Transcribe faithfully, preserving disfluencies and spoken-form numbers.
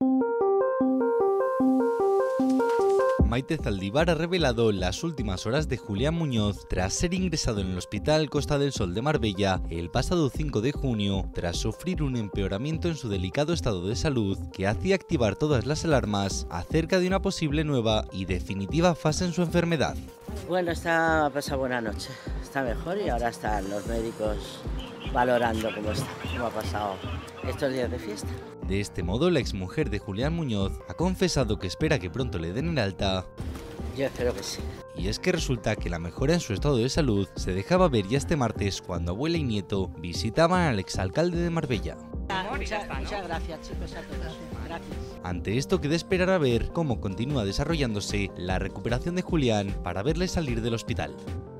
Maite Zaldívar ha revelado las últimas horas de Julián Muñoz tras ser ingresado en el Hospital Costa del Sol de Marbella el pasado cinco de junio tras sufrir un empeoramiento en su delicado estado de salud que hacía activar todas las alarmas acerca de una posible nueva y definitiva fase en su enfermedad. Bueno, está, ha pasado buena noche, está mejor y ahora están los médicos valorando cómo está, cómo ha pasado estos días de fiesta. De este modo, la exmujer de Julián Muñoz ha confesado que espera que pronto le den el alta. Yo espero que sí. Y es que resulta que la mejora en su estado de salud se dejaba ver ya este martes cuando abuela y nieto visitaban al exalcalde de Marbella. Muchas, muchas gracias, chicos, a todos. Gracias. Ante esto queda esperar a ver cómo continúa desarrollándose la recuperación de Julián para verle salir del hospital.